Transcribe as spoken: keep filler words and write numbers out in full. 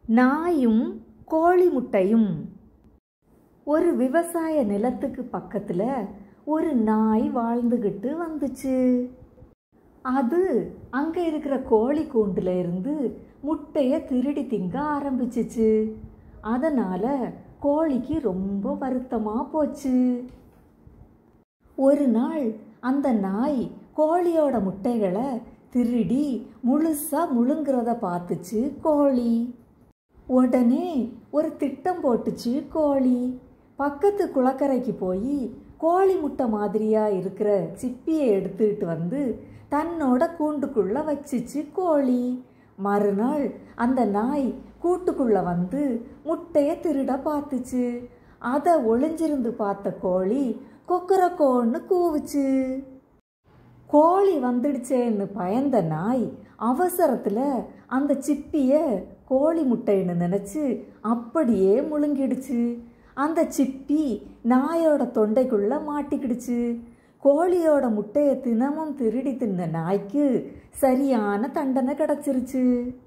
நாயும் கோழி முட்டையும். ஒரு விவசாய நிலத்துக்கு பக்கத்துல ஒரு நாய் வாழ்ந்துகிட்டு வந்துச்சு. அது அங்க இருக்கிற கோழி கூண்டுல இருந்து முட்டைய திருடி திங்க ஆரம்பிச்சிச்சு. அதனால கோழிக்கு ரொம்ப வருத்தமா போச்சு. ஒரு நாள் அந்த நாய் கோழியோட முட்டைகளை திருடி முழுசா முழுங்குறத பார்த்துச்சு கோழி. உடனே ஒரு திட்டம் போட்டுச்சு கோழி. பக்கத்து குளக்கரைக்கு போய் கோழி முட்டை மாதிரியா இருக்கிற சிப்பியை எடுத்துக்கிட்டு வந்து தன்னோட கூண்டுக்குள்ள வச்சிச்சு கோழி. மறுநாள் அந்த நாய் கூட்டுக்குள்ள வந்து முட்டைய திருட பார்த்துச்சு. அதை ஒளிஞ்சிருந்து பார்த்த கோழி கொக்கரக்கோன்னு கூவுச்சு. கோழி வந்துடுச்சேன்னு பயந்த நாய் அவசரத்துல அந்த சிப்பிய கோழி முட்டைன்னு நினைச்சு அப்படியே முழுங்கிடுச்சு. அந்த சிப்பி நாயோட தொண்டைக்குள்ள மாட்டிக்கிடுச்சு. கோழியோட முட்டைய தினமும் திருடி தின்ன நாய்க்கு சரியான தண்டனை கிடைச்சிருச்சு.